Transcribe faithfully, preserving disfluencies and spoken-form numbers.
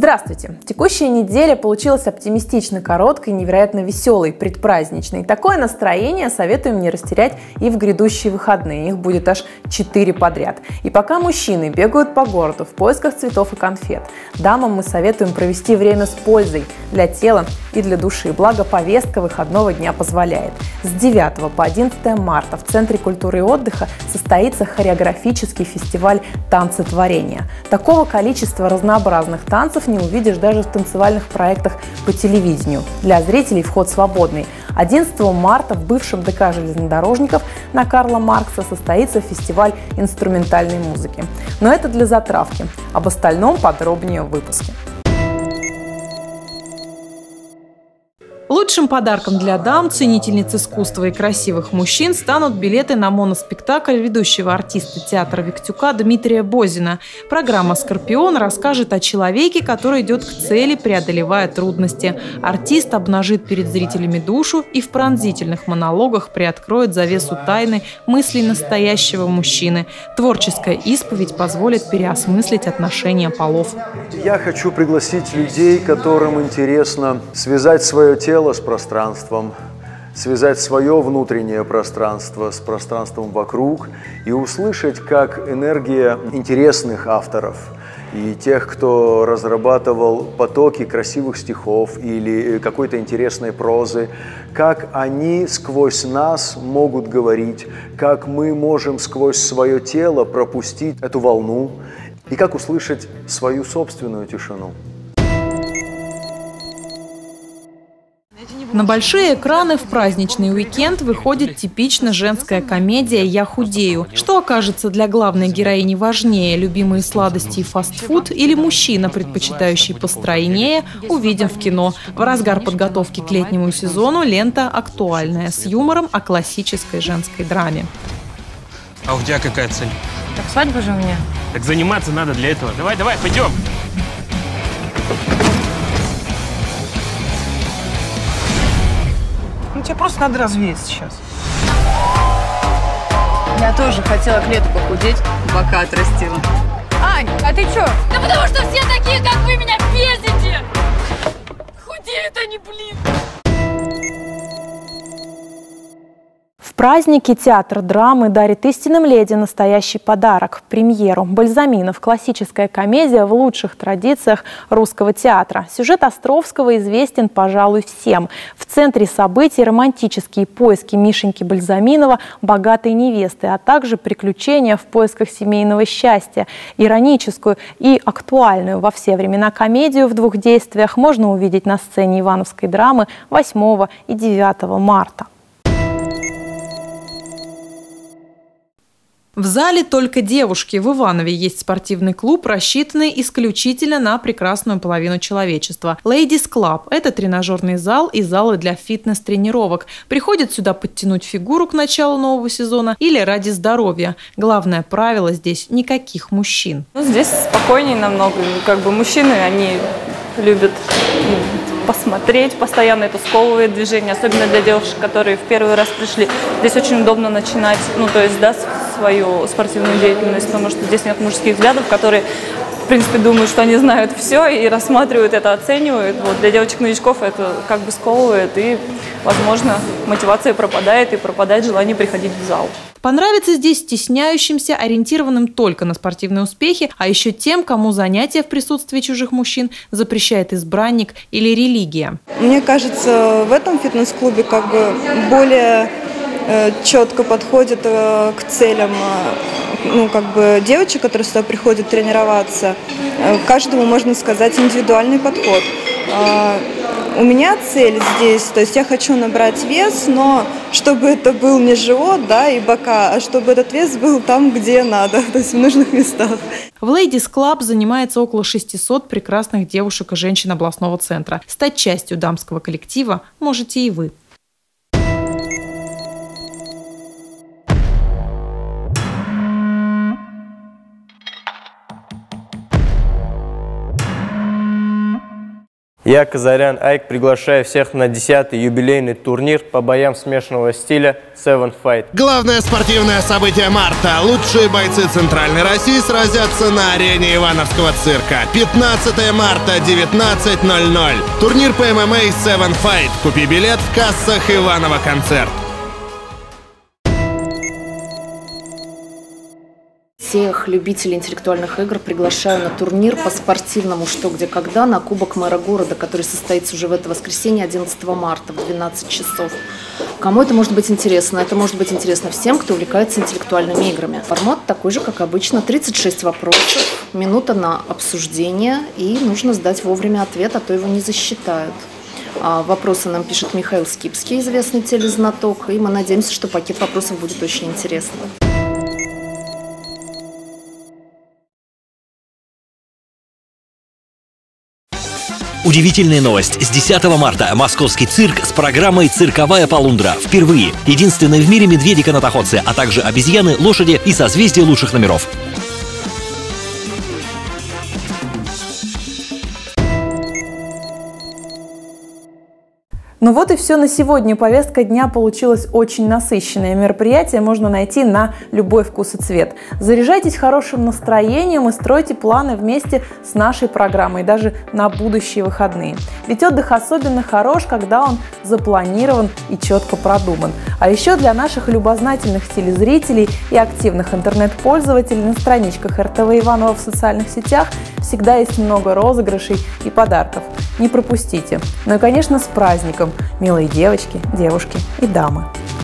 Здравствуйте! Текущая неделя получилась оптимистично короткой, невероятно веселой, предпраздничной. Такое настроение советуем не растерять и в грядущие выходные. Их будет аж четыре подряд. И пока мужчины бегают по городу в поисках цветов и конфет, дамам мы советуем провести время с пользой для тела и для души. Благо, повестка выходного дня позволяет. С девятого по одиннадцатое марта в Центре культуры и отдыха состоится хореографический фестиваль танцетворения. Такого количества разнообразных танцев не увидишь даже в танцевальных проектах по телевидению. Для зрителей вход свободный. одиннадцатого марта в бывшем ДК железнодорожников на Карла Маркса состоится фестиваль инструментальной музыки. Но это для затравки. Об остальном подробнее в выпуске. Лучшим подарком для дам, ценительниц искусства и красивых мужчин станут билеты на моноспектакль ведущего артиста театра Виктюка Дмитрия Бозина. Программа «Скорпион» расскажет о человеке, который идет к цели, преодолевая трудности. Артист обнажит перед зрителями душу и в пронзительных монологах приоткроет завесу тайны мыслей настоящего мужчины. Творческая исповедь позволит переосмыслить отношения полов. Я хочу пригласить людей, которым интересно связать свое тело с пространством, связать свое внутреннее пространство с пространством вокруг и услышать, как энергия интересных авторов и тех, кто разрабатывал потоки красивых стихов или какой-то интересной прозы, как они сквозь нас могут говорить, как мы можем сквозь свое тело пропустить эту волну и как услышать свою собственную тишину. На большие экраны в праздничный уикенд выходит типично женская комедия «Я худею». Что окажется для главной героини важнее – любимые сладости и фастфуд или мужчина, предпочитающий постройнее, увидим в кино. В разгар подготовки к летнему сезону лента актуальная, с юмором о классической женской драме. А у тебя какая цель? Так свадьба же у меня. Так заниматься надо для этого. Давай, давай, пойдем! Ну, тебе просто надо развеять сейчас. Я тоже хотела к лету похудеть, бока отрастила. Ань, а ты чё? Да потому что все такие, как вы, меня бесите! Худеют они, блин! В празднике театр драмы дарит истинным леди настоящий подарок – премьеру. «Бальзаминов» – классическая комедия в лучших традициях русского театра. Сюжет Островского известен, пожалуй, всем. В центре событий романтические поиски Мишеньки Бальзаминова, богатой невесты, а также приключения в поисках семейного счастья. Ироническую и актуальную во все времена комедию в двух действиях можно увидеть на сцене Ивановской драмы восьмого и девятого марта. В зале только девушки. В Иванове есть спортивный клуб, рассчитанный исключительно на прекрасную половину человечества. Ladies Club – это тренажерный зал и залы для фитнес-тренировок. Приходят сюда подтянуть фигуру к началу нового сезона или ради здоровья. Главное правило здесь – никаких мужчин. Ну, здесь спокойнее намного. Как бы мужчины, они любят посмотреть, постоянно это сковывает движение, особенно для девушек, которые в первый раз пришли. Здесь очень удобно начинать, ну, то есть, да, свою спортивную деятельность, потому что здесь нет мужских взглядов, которые, в принципе, думают, что они знают все и рассматривают это, оценивают. Вот для девочек-новичков это как бы сковывает, и, возможно, мотивация пропадает, и пропадает желание приходить в зал. Понравится здесь стесняющимся, ориентированным только на спортивные успехи, а еще тем, кому занятия в присутствии чужих мужчин запрещает избранник или религия. Мне кажется, в этом фитнес-клубе как бы более э, четко подходит э, к целям э, ну, как бы девочек, которые сюда приходят тренироваться. Э, каждому, можно сказать, индивидуальный подход. Э, У меня цель здесь, то есть я хочу набрать вес, но чтобы это был не живот, да, и бока, а чтобы этот вес был там, где надо, то есть в нужных местах. В Ladies Club занимается около шестисот прекрасных девушек и женщин областного центра. Стать частью дамского коллектива можете и вы. Я, Казарян Айк, приглашаю всех на десятый юбилейный турнир по боям смешанного стиля Seven Fight. Главное спортивное событие марта. Лучшие бойцы Центральной России сразятся на арене Ивановского цирка. пятнадцатого марта, девятнадцать ноль ноль. Турнир по эм эм а Seven Fight. Купи билет в кассах Иваново концерт. Всех любителей интеллектуальных игр приглашаю на турнир по спортивному «Что, где, когда» на Кубок мэра города, который состоится уже в это воскресенье, одиннадцатого марта в двенадцать часов. Кому это может быть интересно? Это может быть интересно всем, кто увлекается интеллектуальными играми. Формат такой же, как обычно. тридцать шесть вопросов, минута на обсуждение, и нужно сдать вовремя ответ, а то его не засчитают. Вопросы нам пишет Михаил Скипский, известный телезнаток, и мы надеемся, что пакет вопросов будет очень интересным. Удивительная новость. С десятого марта московский цирк с программой «Цирковая полундра». Впервые. Единственные в мире медведи-канатоходцы, а также обезьяны, лошади и созвездия лучших номеров. Ну вот и все на сегодня. Повестка дня получилась очень насыщенная. Мероприятие можно найти на любой вкус и цвет. Заряжайтесь хорошим настроением и стройте планы вместе с нашей программой, даже на будущие выходные. Ведь отдых особенно хорош, когда он запланирован и четко продуман. А еще для наших любознательных телезрителей и активных интернет-пользователей на страничках эр тэ вэ Иваново в социальных сетях всегда есть много розыгрышей и подарков. Не пропустите. Ну и, конечно, с праздником, милые девочки, девушки и дамы.